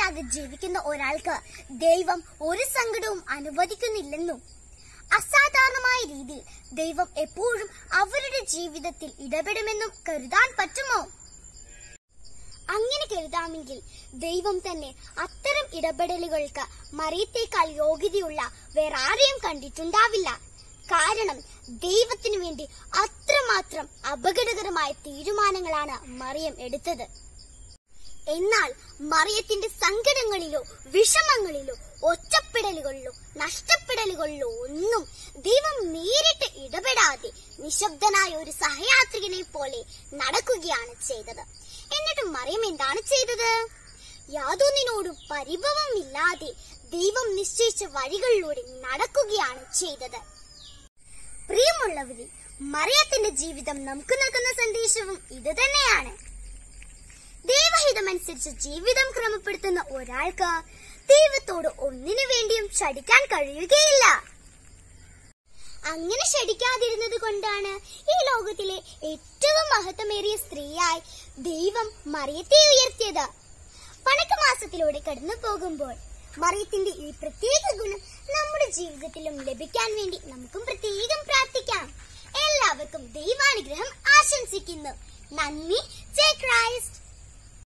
ഇല്ലാതെ ജീവിക്കുന്ന ഒരാൾക്ക് ദൈവം ഒരു സങ്കടവും അനുവദിക്കുന്നില്ലെന്നും അസാധാരണമായ രീതിയിൽ ദൈവം എപ്പോഴും അവരുടെ ജീവിതത്തിൽ ഇടപെടുമെന്നും കരുതാൻ പറ്റുമോ? അങ്ങനെ കരുതാമെങ്കിൽ ദൈവം തന്നെ അത്തരം ഇടപെടലുകൾക്ക് മറിയത്തേക്കാൾ യോഗ്യതയുള്ള വേറെ ആരെയും കണ്ടിട്ടുണ്ടാവില്ല. കാരണം ദൈവത്തിനു വേണ്ടി അത്രമാത്രം അപകടകരമായ തീരുമാനങ്ങളാണ് മറിയം എടുത്തത്. എന്നാൽ മറിയത്തിന്റെ സങ്കടങ്ങളിലോ വിഷമങ്ങളിലോ ഒറ്റപ്പെടലുകളിലോ നഷ്ടപ്പെടലുകളിലോ ഒന്നും ദൈവം നേരിട്ട് ഇടപെടാതെ നിശബ്ദനായ ഒരു സഹയാത്രികനെ പോലെ നടക്കുകയാണ് ചെയ്തത്. എന്നിട്ട് മറിയം എന്താണ് ചെയ്തത്? യാതൊന്നിനോടും പരിഭവമില്ലാതെ ദൈവം നിശ്ചയിച്ച വഴികളിലൂടെ നടക്കുകയാണ് ചെയ്തത്. പ്രിയമുള്ളവരെ, മറിയത്തിന്റെ ജീവിതം നമുക്ക് നൽകുന്ന സന്ദേശവും ഇത് തന്നെയാണ്. ദൈവഹിതമനുസരിച്ച് ജീവിതം ക്രമപ്പെടുത്തുന്ന ഒരാൾക്ക് ദൈവത്തോട് ഒന്നിനു വേണ്ടിയും ശഠിക്കാൻ കഴിയുകയില്ല. അങ്ങനെ ശഠിക്കാതിരുന്നത് കൊണ്ടാണ് ഈ ലോകത്തിലെ ഏറ്റവും മഹത്വമേറിയ സ്ത്രീയായി ദൈവം മറിയത്തെ ഉയർത്തിയത്. വണക്കമാസത്തിലൂടെ കടന്നു പോകുമ്പോൾ മറിയത്തിന്റെ ഈ പ്രത്യേക ഗുണം നമ്മുടെ ജീവിതത്തിലും ലഭിക്കാൻ വേണ്ടി നമുക്കും പ്രത്യേകം പ്രാർത്ഥിക്കാം. എല്ലാവർക്കും ദൈവാനുഗ്രഹം ആശംസിക്കുന്നു. നന്ദി. ജയ് ക്രൈസ്റ്റ്.